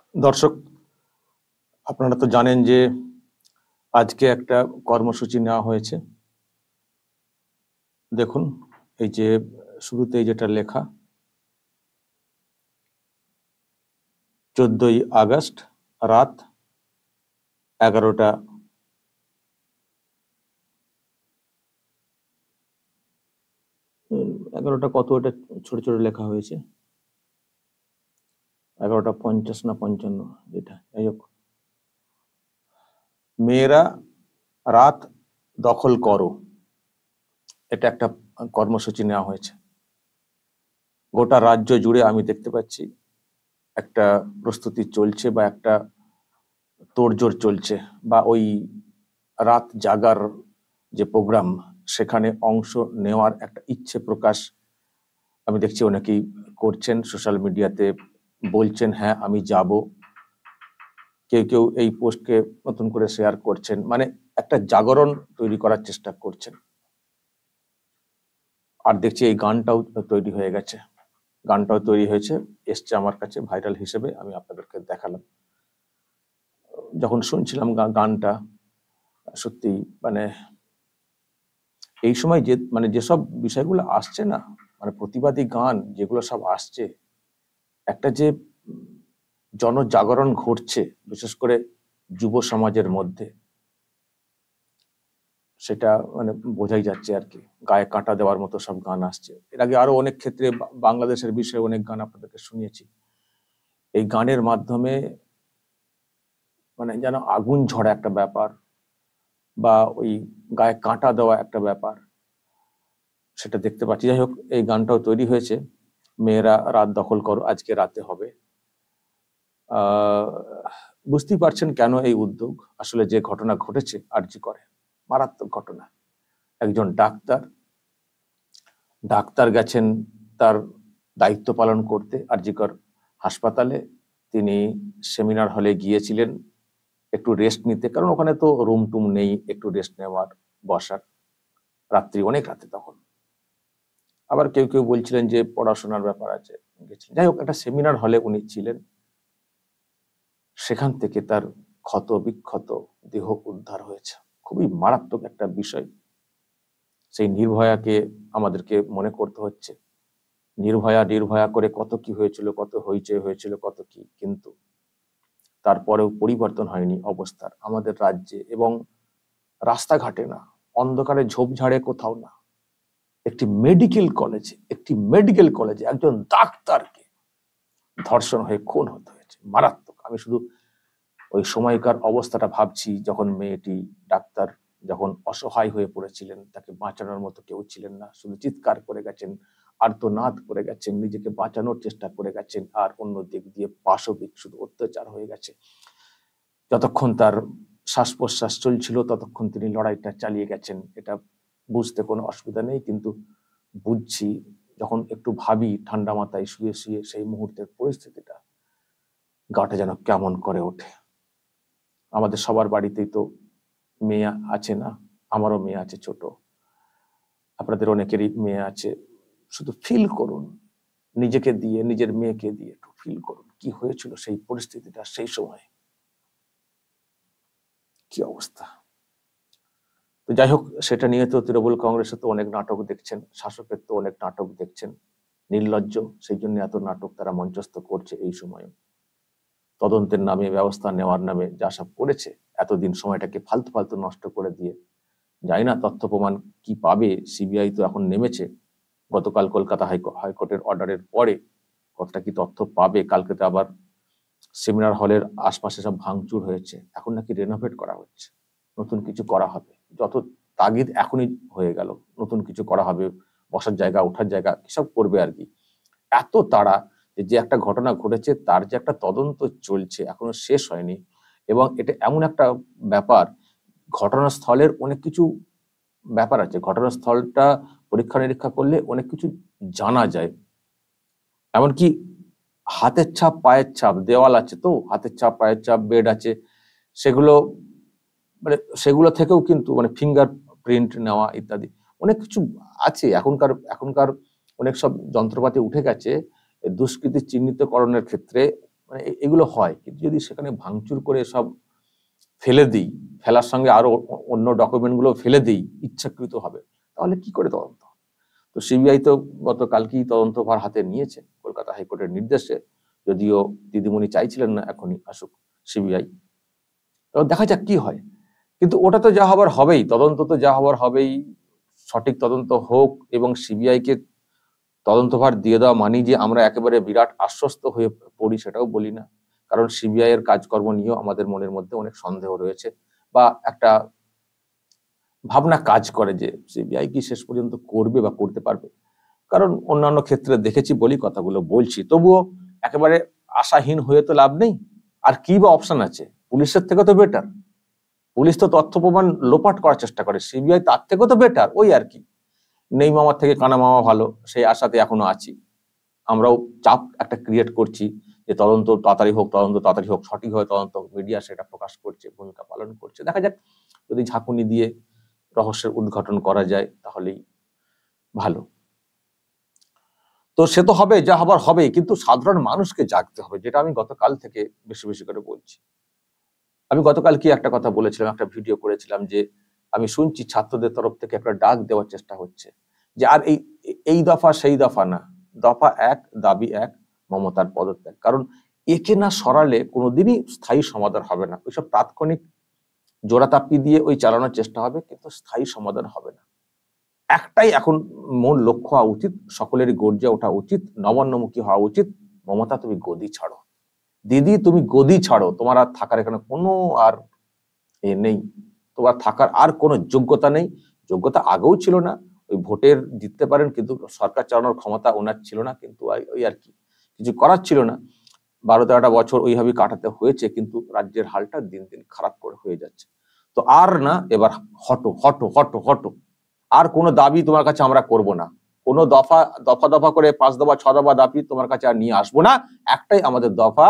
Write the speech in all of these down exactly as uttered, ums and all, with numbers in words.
দর্শক, আপনারা তো জানেন যে আজকে একটা কর্মসূচি নেওয়া হয়েছে। দেখুন, এই যে শুরুতেই যেটা লেখা, চোদ্দই আগস্ট রাত এগারোটা এগারোটা কত এটা ছোট ছোট লেখা হয়েছে, এগারোটা পঞ্চাশ না পঞ্চান্ন, যেটা যাই হোক, মেয়েরা রাত দখল করো, এটা একটা কর্মসূচি নেওয়া হয়েছে। গোটা রাজ্য জুড়ে আমি দেখতে পাচ্ছি একটা প্রস্তুতি চলছে বা একটা তোড়জোড় চলছে, বা ওই রাত জাগার যে প্রোগ্রাম সেখানে অংশ নেওয়ার একটা ইচ্ছে প্রকাশ আমি দেখছি অনেকেই করছেন, সোশ্যাল মিডিয়াতে বলছেন হ্যাঁ আমি যাব, কেউ কেউ এই পোস্টকে নতুন করে শেয়ার করছেন, মানে একটা জাগরণ তৈরি করার চেষ্টা করছেন। আর দেখছি এই গানটাও তৈরি হয়ে গেছে, গানটাও তৈরি হয়েছে, এসছে আমার কাছে ভাইরাল হিসেবে, আমি আপনাদেরকে দেখালাম। যখন শুনছিলাম গানটা, সত্যি মানে এই সময় যে মানে যেসব বিষয়গুলো আসছে না, মানে প্রতিবাদী গান যেগুলো সব আসছে, একটা যে জনজাগরণ ঘটছে বিশেষ করে যুব সমাজের মধ্যে, সেটা মানে বোঝাই যাচ্ছে আর কি। গায়ে কাঁটা দেওয়ার মতো সব গান আসছে। এর আগে আরো অনেক ক্ষেত্রে বাংলাদেশের বিষয়ে অনেক গান আপনাদেরকে শুনিয়েছি। এই গানের মাধ্যমে মানে যেন আগুন ঝরা একটা ব্যাপার, বা ওই গায়ে কাঁটা দেওয়া একটা ব্যাপার, সেটা দেখতে পাচ্ছি। যাই হোক, এই গানটাও তৈরি হয়েছে, মেয়েরা রাত দখল করো, আজকে রাতে হবে। আহ বুঝতেই পারছেন কেন এই উদ্যোগ। আসলে যে ঘটনা ঘটেছে আরজি করে, মারাত্মক ঘটনা। একজন ডাক্তার ডাক্তার গেছেন তার দায়িত্ব পালন করতে আরজিকর হাসপাতালে। তিনি সেমিনার হলে গিয়েছিলেন একটু রেস্ট নিতে, কারণ ওখানে তো রুম টুম নেই একটু রেস্ট নেওয়ার, বসার। রাত্রি অনেক রাতে তখন। আবার কেউ কেউ বলছিলেন যে পড়াশোনার ব্যাপার আছে, গেছিলেন। যাই হোক, একটা সেমিনার হলে উনি ছিলেন। সেখান থেকে তার ক্ষত বিক্ষত দেহ উদ্ধার হয়েছে। খুবই মারাত্মক একটা বিষয়। সেই নির্ভয়াকে আমাদেরকে মনে করতে হচ্ছে। নির্ভয়া নির্ভয়া করে কত কি হয়েছিল, কত হইচই হয়েছিল, কত কি, কিন্তু তারপরেও পরিবর্তন হয়নি অবস্থার আমাদের রাজ্যে এবং রাস্তাঘাটে না, অন্ধকারে ঝোপঝাড়ে কোথাও না, একটি মেডিকেল কলেজে একটি মেডিকেল কলেজে একজন ডাক্তারকে ধর্ষণ হয়ে খুন হতে হয়েছে। মারাত্মক। আমি শুধু ওই সময়কার অবস্থাটা ভাবছি, যখন মেয়েটি ডাক্তার যখন অসহায় হয়ে পড়েছিলেন, তাকে বাঁচানোর মতো কেউ ছিলেন না, শুধু চিৎকার করে গেছেন, আর্তনাদ করে গেছেন, নিজেকে বাঁচানোর চেষ্টা করে গেছেন, আর অন্য দিক দিয়ে পাশবিক শুধু অত্যাচার হয়ে গেছে। যতক্ষণ তার শ্বাস প্রশ্বাস চলছিল ততক্ষণ তিনি লড়াইটা চালিয়ে গেছেন। এটা বুঝতে কোনো অসুবিধা নেই, কিন্তু বুঝছি যখন একটু ভাবি ঠান্ডা মাথায় শুয়ে শুয়ে সেই মুহূর্তের পরিস্থিতিটা, গাটা যেন কেমন করে ওঠে। আমাদের সবার বাড়িতেই তো মেয়ে আছে না, আমারও মেয়ে আছে ছোট, আপনাদের অনেকেরই মেয়ে আছে। শুধু ফিল করুন, নিজেকে দিয়ে, নিজের মেয়েকে দিয়ে একটু ফিল করুন কি হয়েছিল সেই পরিস্থিতিটা, সেই সময় কি অবস্থা। তো যাই হোক, সেটা নিয়ে তো তৃণমূল কংগ্রেসে তো অনেক নাটক দেখছেন, শাসকের তো অনেক নাটক দেখছেন, নির্লজ্জ, সেই জন্য এত নাটক তারা মঞ্চস্থ করছে এই সময়। তদন্তের নামে, ব্যবস্থা নেওয়ার নামে যা সব করেছে, এতদিন সময়টাকে ফালতু ফালতু নষ্ট করে দিয়ে, জানি না তথ্য প্রমাণ কি পাবে। সিবিআই তো এখন নেমেছে, গতকাল কলকাতা হাইকোর্টের অর্ডারের পরে কতটা কি তথ্য পাবে। কালকে তো আবার সেমিনার হলের আশপাশে সব ভাঙচুর হয়েছে, এখন নাকি রেনোভেট করা হচ্ছে, নতুন কিছু করা হবে। যত তাগিদ এখনই হয়ে গেল, নতুন কিছু করা হবে, বসার জায়গা, ওঠার জায়গা, কিসব করবে আর কি। এত তাড়া যে একটা ঘটনা ঘটেছে তার যে একটা তদন্ত চলছে, এখনো শেষ হয়নি। এবং এটা এমন একটা ব্যাপার, ঘটনাস্থলের অনেক কিছু ব্যাপার আছে, ঘটনাস্থলটা পরীক্ষা নিরীক্ষা করলে অনেক কিছু জানা যায়। এমনকি হাতের ছাপ, পায়ের ছাপ, দেওয়াল আছে তো, হাতের ছাপ, পায়ের ছাপ, বেড আছে, সেগুলো মানে সেগুলো থেকেও কিন্তু মানে ফিঙ্গার প্রিন্ট নেওয়া ইত্যাদি অনেক কিছু আছে। এখনকার এখনকার অনেক সব যন্ত্রপাতি উঠে গেছে দুষ্কৃতি চিহ্নিতকরণের ক্ষেত্রে, মানে এগুলো হয়, কিন্তু যদি সেখানে ভাঙচুর করে সব ফেলে দিই, ফেলার সঙ্গে আরো অন্য ডকুমেন্ট গুলো ফেলে দিই ইচ্ছাকৃত হবে, তাহলে কি করে তদন্ত? তো সিবিআই তো গতকালকেই তদন্তভার হাতে নিয়েছে কলকাতা হাইকোর্টের নির্দেশে, যদিও দিদিমণি চাইছিলেন না এখনই আসুক সিবিআই। এবার দেখা যাক কি হয়, কিন্তু ওটা তো যা হবার হবেই, তদন্ত তো যা হবার হবেই। সঠিক তদন্ত হোক এবং সিবিআই কে তদন্তভার দিয়ে দেওয়া মানি যে আমরা একেবারে বিরাট আশ্বস্ত হয়ে পড়ি সেটাও বলি না, কারণ সিবিআই এর কাজকর্ম নিয়েও আমাদের মনের মধ্যে অনেক সন্দেহ রয়েছে, বা একটা ভাবনা কাজ করে যে সিবিআই কি শেষ পর্যন্ত করবে বা করতে পারবে। কারণ অন্যান্য ক্ষেত্রে দেখেছি বলি কথাগুলো বলছি, তবুও একেবারে আশাহীন হয়ে তো লাভ নেই। আর কি বা অপশন আছে? পুলিশের থেকে তো বেটার, পুলিশ তো তথ্য প্রমাণ লোপাট করার চেষ্টা করে, সিবিআই তার থেকেও তো বেটার। ওই আর কি, নেই মামার থেকে কানা মামা ভালো, সেই আশাতে এখনো আছি। আমরাও চাপ একটা ক্রিয়েট করছি যে তদন্ত তাড়াতাড়ি হোক, তদন্ত তাড়াতাড়ি হোক, সঠিকভাবে তদন্ত হোক। মিডিয়া সেটা প্রকাশ করছে, ভূমিকা পালন করছে। দেখা যাক, যদি ঝাঁকুনি দিয়ে রহস্যের উদ্ঘাটন করা যায় তাহলেই ভালো। তো সে তো হবে, যা হবার হবে, কিন্তু সাধারণ মানুষকে জাগতে হবে, যেটা আমি গতকাল থেকে বেশি বেশি করে বলছি। আমি গতকাল কি একটা কথা বলেছিলাম, একটা ভিডিও করেছিলাম যে আমি শুনছি ছাত্রদের তরফ থেকে একটা ডাক দেওয়ার চেষ্টা হচ্ছে যে আর এই এই দফা সেই দফা না, দফা এক, দাবি এক, মমতার পদত্যাগ। কারণ একে না সরালে কোনোদিনই স্থায়ী সমাধান হবে না। ওইসব তাৎক্ষণিক জোড়াতাপ্পি দিয়ে ওই চালানোর চেষ্টা হবে, কিন্তু স্থায়ী সমাধান হবে না। একটাই এখন মূল লক্ষ্য হওয়া উচিত, সকলেরই গর্জে ওঠা উচিত, নবান্নমুখী হওয়া উচিত, মমতা তুমি গদি ছাড়ো, দিদি তুমি গদি ছাড়ো, তোমার আর থাকার এখানে কোনো আর এ নেই, তোমার থাকার আর কোনো যোগ্যতা নেই। যোগ্যতা আগেও ছিল না, ওই ভোটের জিততে পারেন কিন্তু সরকার চালানোর ক্ষমতা ওনার ছিল না, কিন্তু ওই আর কি, কিছু করার ছিল না। বারো তেরোটা বছর ওইভাবে কাটাতে হয়েছে, কিন্তু রাজ্যের হালটা দিন দিন খারাপ করে হয়ে যাচ্ছে। তো আর না, এবার হটো হটো হটো হটো, আর কোনো দাবি তোমার কাছে আমরা করব না, কোনো দফা দফা দফা করে পাঁচ দফা ছ দফা দাবি তোমার কাছে আর নিয়ে আসবো না। একটাই আমাদের দফা,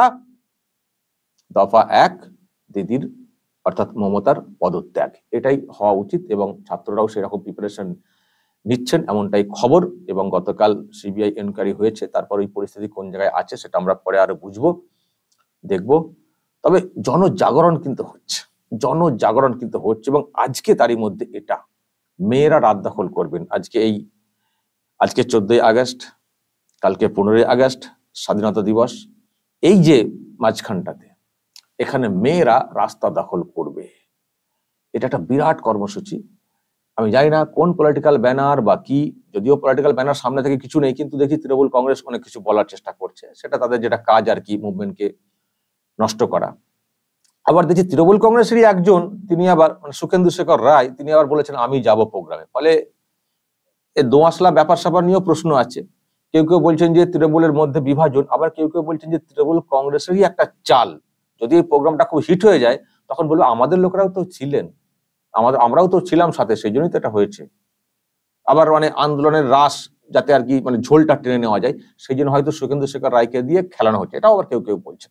দফা এক, দিদির অর্থাৎ মমতার পদত্যাগ। এটাই হওয়া উচিত, এবং ছাত্ররাও সেরকম প্রিপারেশন নিচ্ছেন এমনটাই খবর। এবং গতকাল সিবিআই এনকোয়ারি হয়েছে, তারপর ওই পরিস্থিতি কোন জায়গায় আছে সেটা আমরা পরে আরো বুঝবো, দেখবো। তবে জনজাগরণ কিন্তু হচ্ছে, জনজাগরণ কিন্তু হচ্ছে, এবং আজকে তারই মধ্যে এটা মেয়েরা রাত দখল করবেন। আজকে এই আজকে চোদ্দই আগস্ট, কালকে পনেরোই আগস্ট স্বাধীনতা দিবস, এই যে মাঝখানটাতে এখানে মেয়েরা রাস্তা দখল করবে, এটা একটা বিরাট কর্মসূচি। আমি জানি না কোন পলিটিক্যাল ব্যানার বা কি, যদিও পলিটিক্যাল ব্যানার সামনে থেকে কিছু নেই, কিন্তু দেখি তৃণমূল কংগ্রেস অনেক কিছু বলার চেষ্টা করছে, সেটা তাদের যেটা কাজ আর কি, মুভমেন্টকে নষ্ট করা। আবার দেখি তৃণমূল কংগ্রেসেরই একজন, তিনি আবার মানে সুখেন্দু শেখর রায়, তিনি আবার বলেছেন আমি যাব প্রোগ্রামে। ফলে এই দোঁয়াশলা ব্যাপার স্যাপার নিয়েও প্রশ্ন আছে। কেউ কেউ বলছেন যে তৃণমূলের মধ্যে বিভাজন, আবার কেউ কেউ বলছেন যে তৃণমূল কংগ্রেসেরই একটা চাল, যদি এই প্রোগ্রামটা খুব হিট হয়ে যায় তখন বলবো আমাদের লোকেরাও তো ছিলেন, আমাদের আমরাও তো ছিলাম সাথে, সেই জন্যই তো এটা হয়েছে। আবার মানে আন্দোলনের রাস যাতে আর কি মানে ঝোলটা টেনে নেওয়া যায়, সেই জন্য হয়তো সুখেন্দু শেখর রায়কে দিয়ে খেলানো হচ্ছে, এটাও আবার কেউ কেউ বলছে।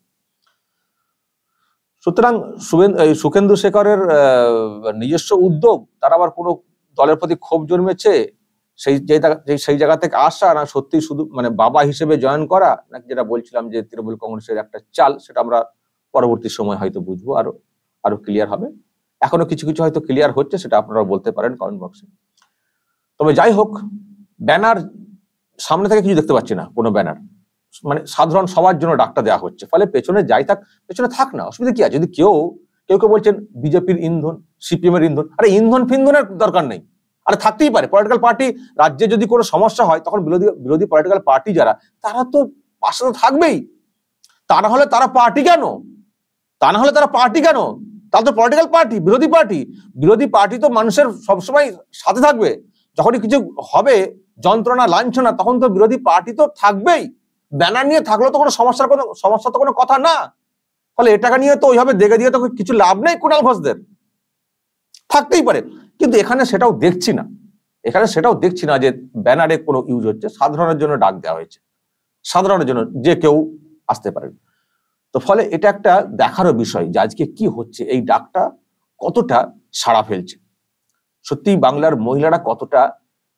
সুতরাং সুখেন্দু শেখরের নিজস্ব উদ্যোগ, তার আবার কোনো দলের প্রতি ক্ষোভ জন্মেছে সেই সেই জায়গা থেকে আসা, না সত্যি শুধু মানে বাবা হিসেবে জয়েন করা, নাকি যেটা বলছিলাম যে তৃণমূল কংগ্রেসের একটা চাল, সেটা আমরা পরবর্তী সময় হয়তো বুঝবো, আরো আরো ক্লিয়ার হবে। এখনো কিছু কিছু হয়তো ক্লিয়ার হচ্ছে, সেটা আপনারা বলতে পারেন কমেন্ট বক্সে। তবে যাই হোক, ব্যানার সামনে থেকে কিছু দেখতে পাচ্ছি না, কোনো ব্যানার, মানে সাধারণ সবার জন্য ডাকটা দেওয়া হচ্ছে। ফলে পেছনে যাই থাক, পেছনে থাক না, অসুবিধা কি আছে? যদি কেউ কেউ কেউ বলছেন বিজেপির ইন্ধন, সিপিএম এর ইন্ধন, আরে ইন্ধন ফিন্ধনের দরকার নেই, আরে থাকতেই পারে। পলিটিক্যাল পার্টি রাজ্যে যদি কোনো সমস্যা হয়, তখন বিরোধী বিরোধী পলিটিক্যাল পার্টি যারা, তারা তো পাশে তো থাকবেই। তা না হলে তারা পার্টি কেন? তা না হলে তারা পার্টি কেন? তারা তো পলিটিক্যাল পার্টি, বিরোধী পার্টি। বিরোধী পার্টি তো মানুষের সবসময় সাথে থাকবে, যখনই কিছু হবে যন্ত্রণা লাঞ্ছনা, তখন তো বিরোধী পার্টি তো থাকবেই। ব্যানার নিয়ে থাকলেও তো কোনো সমস্যার কোনো সমস্যা তো কোনো কথা না। ফলে এটাকে নিয়ে তো ওইভাবে দেখে দিয়ে তো কিছু লাভ নেই কুণাল ঘোষদের, থাকতেই পারে। কিন্তু এখানে সেটাও দেখছি না, এখানে সেটাও দেখছি না যে ব্যানারে কোনো ইউজ হচ্ছে। সাধারণের জন্য ডাক দেওয়া হয়েছে, সাধারণের জন্য যে কেউ আসতে পারেন। তো ফলে এটা একটা দেখারও বিষয় যে আজকে কি হচ্ছে, এই ডাকটা কতটা সাড়া ফেলছে, সত্যি বাংলার মহিলারা কতটা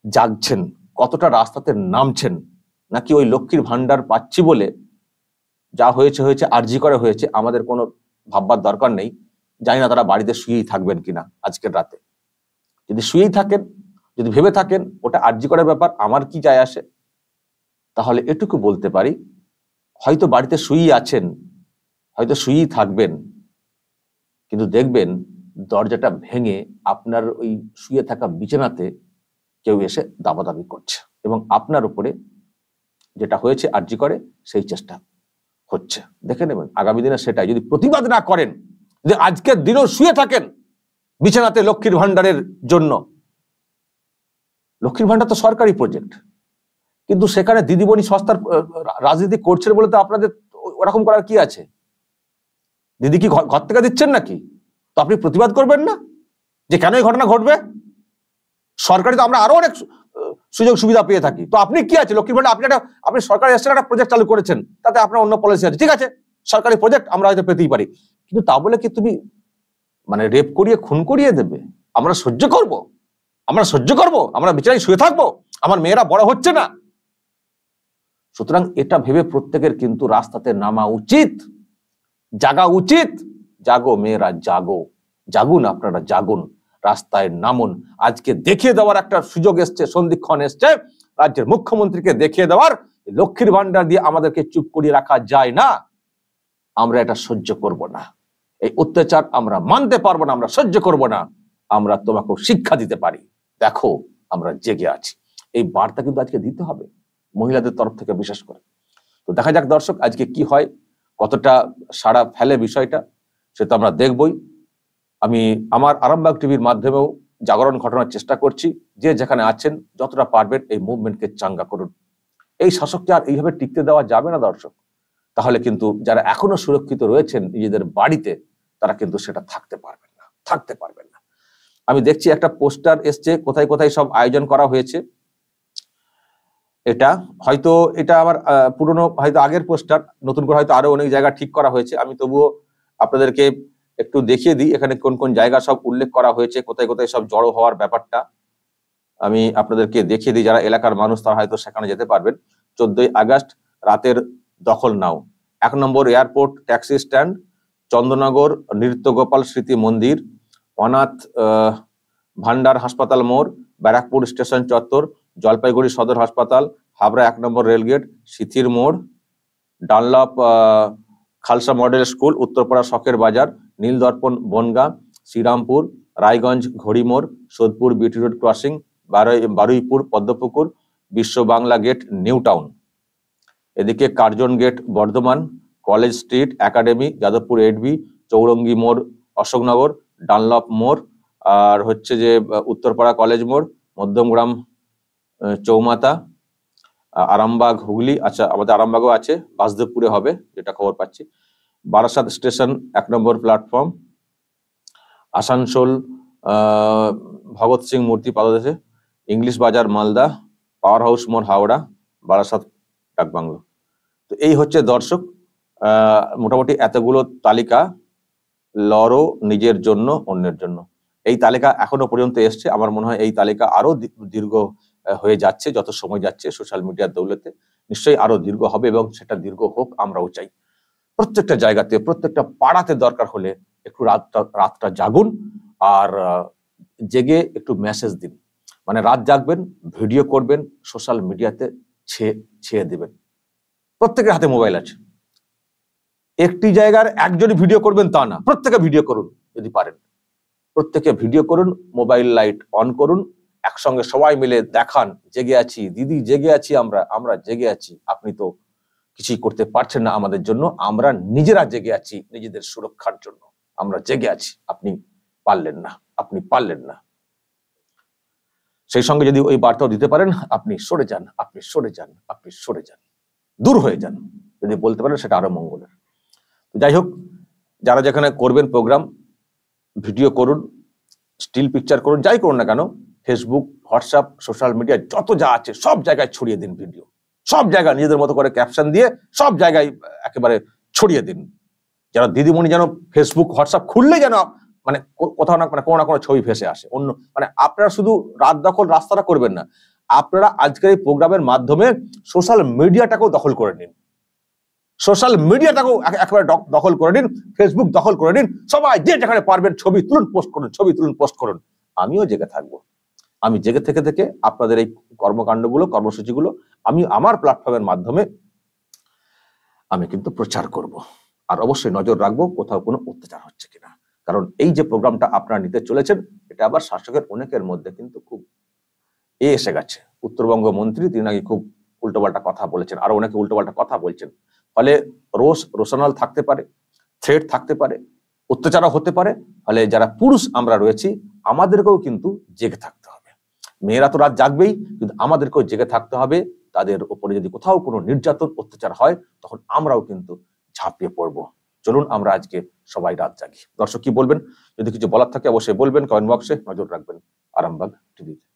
জাগছেন, কতটা রাস্তাতে নামছেন, নাকি ওই লক্ষ্মীর ভান্ডার পাচ্ছি বলে যা হয়েছে হয়েছে, আরজি করে হয়েছে, আমাদের কোনো ভাববার দরকার নেই। জানি না তারা বাড়িতে শুয়েই থাকবেন কিনা আজকের রাতে। যদি শুয়েই থাকেন, যদি ভেবে থাকেন ওটা আরজি করার ব্যাপার, আমার কি যায় আসে, তাহলে এটুকু বলতে পারি, হয়তো বাড়িতে শুয়েই আছেন, হয়তো শুয়েই থাকবেন, কিন্তু দেখবেন দরজাটা ভেঙে আপনার ওই শুয়ে থাকা বিছানাতে কেউ এসে দাবাদাবি করছে, এবং আপনার উপরে যেটা হয়েছে আরজি করে সেই চেষ্টা হচ্ছে। দেখে নেবেন আগামী দিনে সেটাই। যদি প্রতিবাদ না করেন, যে আজকের দিনও শুয়ে থাকেন বিছানাতে লক্ষ্মীর ভান্ডারের জন্য, লক্ষ্মীর ভান্ডার তো সরকারি প্রজেক্ট, কিন্তু সেখানে দিদিমণি সস্তার রাজনীতি করছেন বলে তো আপনাদের ওরকম করার কি আছে? দিদি কি ঘর থেকে দিচ্ছেন নাকি? তো আপনি প্রতিবাদ করবেন না যে কেন এই ঘটনা ঘটবে? সরকারি তো আমরা আরো অনেক সুযোগ সুবিধা পেয়ে থাকি, তো আপনি কি আছে লক্ষ্মীর ভান্ডার, আপনি একটা আপনি সরকারি একটা প্রজেক্ট চালু করেছেন, তাতে আপনার অন্য পলিসি আছে, ঠিক আছে, সরকারি প্রজেক্ট আমরা হয়তো পেতেই পারি, কিন্তু তা বলে কি তুমি মানে রেপ করিয়ে খুন করিয়ে দেবে? আমরা সহ্য করব? আমরা সহ্য করব? আমরা বিছানায় শুয়ে থাকবো? আমার মেয়েরা বড় হচ্ছে না? সুতরাং এটা ভেবে প্রত্যেকের কিন্তু রাস্তাতে নামা উচিত, জাগা উচিত। জাগো মেয়েরা, জাগো, জাগুন, আপনারা জাগুন, রাস্তায় নামুন। আজকে দেখিয়ে দেওয়ার একটা সুযোগ এসছে, সন্ধিক্ষণ এসছে রাজ্যের মুখ্যমন্ত্রীকে দেখিয়ে দেওয়ার, লক্ষ্মীর ভান্ডার দিয়ে আমাদেরকে চুপ করিয়ে রাখা যায় না। আমরা এটা সহ্য করব না, এই অত্যাচার আমরা মানতে পারবো না, আমরা সহ্য করব না। আমরা তোমাকে শিক্ষা দিতে পারি, দেখো আমরা জেগে আছি। এই বার্তা কিন্তু আজকে দিতে হবে মহিলাদের তরফ থেকে বিশেষ করে। তো দেখা যাক দর্শক আজকে কি হয়, কতটা সাড়া ফেলে বিষয়টা, সেটা আমরা দেখবই। আমি আমার আরামবাগ টিভির মাধ্যমেও জাগরণ ঘটনার চেষ্টা করছি। যে যেখানে আছেন যতটা পারবেন এই মুভমেন্টকে চাঙ্গা করুন। এই শাসককে আর এইভাবে টিকতে দেওয়া যাবে না দর্শক। তাহলে কিন্তু যারা এখনো সুরক্ষিত রয়েছেন নিজেদের বাড়িতে, তারা কিন্তু সেটা থাকতে পারবেন না, থাকতে পারবেন না। আমি দেখছি একটা পোস্টার এসছে, কোথায় কোথায় সব আয়োজন করা হয়েছে। এটা হয়তো এটা আমার পুরনো হয়তো আগের পোস্টার, নতুন করে হয়তো আরো অনেক জায়গা ঠিক করা হয়েছে। আমি তবুও আপনাদেরকে একটু দেখিয়ে দিই এখানে কোন কোন জায়গা সব উল্লেখ করা হয়েছে, কোথায় কোথায় সব জড়ো হওয়ার ব্যাপারটা আমি আপনাদেরকে দেখিয়ে দিই। যারা এলাকার মানুষ তারা হয়তো সেখানে যেতে পারবেন। চোদ্দই আগস্ট রাতের দখল নাও। এক নম্বর airport taxi stand, Chandannagar Nritya Gopal স্মৃতি মন্দির, অনাথ ভান্ডার হাসপাতাল মোড়, ব্যারাকপুর স্টেশন চত্বর, জলপাইগুড়ি সদর হাসপাতাল, হাবড়া এক নম্বর রেলগেট, সিথির মোড়, Dunlop Khalsa model school, Uttarpara শখের বাজার, Nildarpan Bongaon, Serampore, Raiganj ঘড়িমোড়, Sodepur BT road crossing, Baruipur Padmapukur, Biswa Bangla gate new town, এদিকে Curzon gate Bardhaman, college street academy, Jadavpur eight B, Chowringhee মোড় অশোকনগর, ডানলপ মোড়, আর হচ্ছে যে উত্তরপাড়া কলেজ মোড়, মধ্যমগ্রাম চৌমাথা, আরামবাগ হুগলি, আচ্ছা আমাদের আরামবাগও আছে, বাসদেবপুরে হবে যেটা খবর পাচ্ছি, বারাসাত স্টেশন এক নম্বর প্ল্যাটফর্ম, আসানসোল আহ ভগৎ সিং মূর্তি পাদদেশে, ইংলিশ বাজার মালদা, পাওয়ার হাউস মোড় হাওড়া, বারাসাত ডাকবাংলো। তো এই হচ্ছে দর্শক আহ মোটামুটি এতগুলো তালিকা, লড়ো নিজের জন্য অন্যের জন্য, এই তালিকা এখনো পর্যন্ত এসছে। আমার মনে হয় এই তালিকা আরো দীর্ঘ হয়ে যাচ্ছে যত সময় যাচ্ছে, সোশ্যাল মিডিয়ার দৌলতে নিশ্চয়ই আরো দীর্ঘ হবে, এবং সেটা দীর্ঘ হোক আমরাও চাই। প্রত্যেকটা জায়গাতে প্রত্যেকটা পাড়াতে দরকার হলে একটু রাতটা রাতটা জাগুন, আর জেগে একটু মেসেজ দিন, মানে রাত জাগবেন, ভিডিও করবেন, সোশ্যাল মিডিয়াতে ছেয়ে ছেয়ে দেবেন। প্রত্যেকের হাতে মোবাইল আছে, একটি জায়গার একজনই ভিডিও করবেন তা না, প্রত্যেকে ভিডিও করুন যদি পারেন, প্রত্যেকে ভিডিও করুন, মোবাইল লাইট অন করুন, একসঙ্গে সবাই মিলে দেখান জেগে আছি দিদি, জেগে আছি আমরা, আমরা জেগে আছি, আপনি তো কিছুই করতে পারছেন না আমাদের জন্য, আমরা নিজেরা জেগে আছি নিজেদের সুরক্ষার জন্য, আমরা জেগে আছি, আপনি পারলেন না, আপনি পারলেন না। সেই সঙ্গে যদি ওই বার্তাও দিতে পারেন, আপনি সরে যান, আপনি সরে যান, আপনি সরে যান, দূর হয়ে যান, যদি বলতে পারেন সেটা আরো মঙ্গলের। যাই হোক, যারা যেখানে করবেন প্রোগ্রাম, ভিডিও করুন, স্টিল পিকচার করুন, যাই করুন না কেন, ফেসবুক, হোয়াটসঅ্যাপ, সোশ্যাল মিডিয়া যত যা আছে সব জায়গায় ছড়িয়ে দিন ভিডিও, সব জায়গায় নিজেদের মতো করে ক্যাপশন দিয়ে সব জায়গায় একেবারে ছড়িয়ে দিন, যেন দিদিমণি যেন ফেসবুক হোয়াটসঅ্যাপ খুললে যেন মানে কোথাও না মানে কোনো না কোনো ছবি ভেসে আসে। অন্য মানে আপনারা শুধু রাত দখল রাস্তাটা করবেন না, আপনারা আজকের এই প্রোগ্রামের মাধ্যমে সোশ্যাল মিডিয়াটাকেও দখল করে নিন, সোশ্যাল মিডিয়াটাকেও একেবারে দখল করে নিন, ফেসবুক দখল করে নিন, সবাই যে যেখানে পারবেন ছবি তুলুন, পোস্ট করুন, ছবি তুলুন, পোস্ট করুন। আমিও জেগে থাকবো। আমি জেগে থেকে থেকে আপনাদের এই কর্মকাণ্ডগুলো, কর্মসূচিগুলো আমি আমার প্ল্যাটফর্মের মাধ্যমে আমি কিন্তু প্রচার করব। আর অবশ্যই নজর রাখবো কোথাও কোনো অত্যাচার হচ্ছে কিনা। কারণ এই যে প্রোগ্রামটা আপনারা নিতে চলেছেন, এটা আবার শাসকের অনেকের মধ্যে কিন্তু খুব এ এসে গেছে। উত্তরবঙ্গ মন্ত্রী তিনি নাকি খুব উল্টোপাল্টা কথা বলেছেন, আরো অনেকে উল্টোপাল্টা কথা বলছেন। ফলে রোষ রোশনাল থাকতে পারে, থ্রেট থাকতে পারে, অত্যাচারও হতে পারে। ফলে যারা পুরুষ আমরা রয়েছি আমাদেরকেও কিন্তু জেগে থাকতে হবে। মেয়েরা তো রাত জাগবেই, কিন্তু আমাদেরকেও জেগে থাকতে হবে। তাদের উপরে যদি কোথাও কোনো নির্যাতন অত্যাচার হয় তখন আমরাও কিন্তু ঝাঁপিয়ে পড়বো। চলুন আমরা আজকে সবাই রাত জাগি। দর্শক কি বলবেন? যদি কিছু বলার থাকে অবশ্যই বলবেন, কমেন্ট বক্সে নজর রাখবেন। আরামবাগ টিভি।